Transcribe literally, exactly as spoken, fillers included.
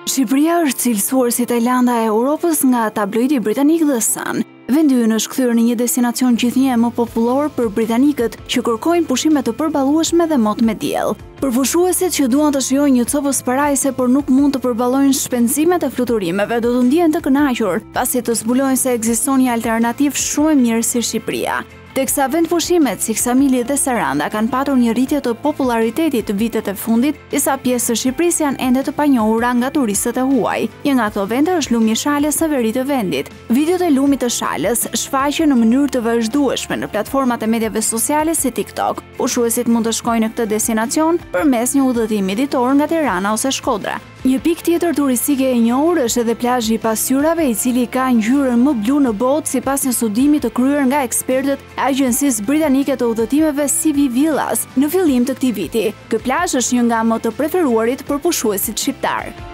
Shqipëria është cilësuar si Tajlanda e Europës nga tabloidi britanik The Sun. Vendi ynë është kthyer në një destinacion gjithnjë më popullor për britanikët që kërkojnë pushime të përballueshme dhe mot me diell. Për fushuesit që duan të shijojnë një copë sparajse por nuk mund të përballojnë shpenzimet e fluturimeve, do të ndihen të kënaqur pasi të zbulojnë se ekziston një alternativë shumë e mirë si Shqipëria. Teksa vendpushimet si Ksamili dhe Saranda kanë patur një rritje të popularitetit vitet e fundit, disa pjesë të Shqipërisë janë ende të panjohura nga turistët e huaj. Një nga ato vende është lumi i Shalës në veri të vendit. Videot e lumit të Shalës shfaqen në mënyrë të vazhdueshme në platformat e medjave sociale si TikTok. Pushuesit mund të shkojnë në këtë destinacion përmes një udhëtimi ditor nga Tirana ose Shkodra. Një pikë tjetër turistike e njohur është edhe plazhi i Pasqyrave, i cili ka ngjyrën më blu në botë sipas një studimi të kryer nga ekspertët e agjencisë britanike të udhëtimeve C V Villas në fillim të këtij viti. Ky plazh është një nga më të preferuarit për pushuesit shqiptar.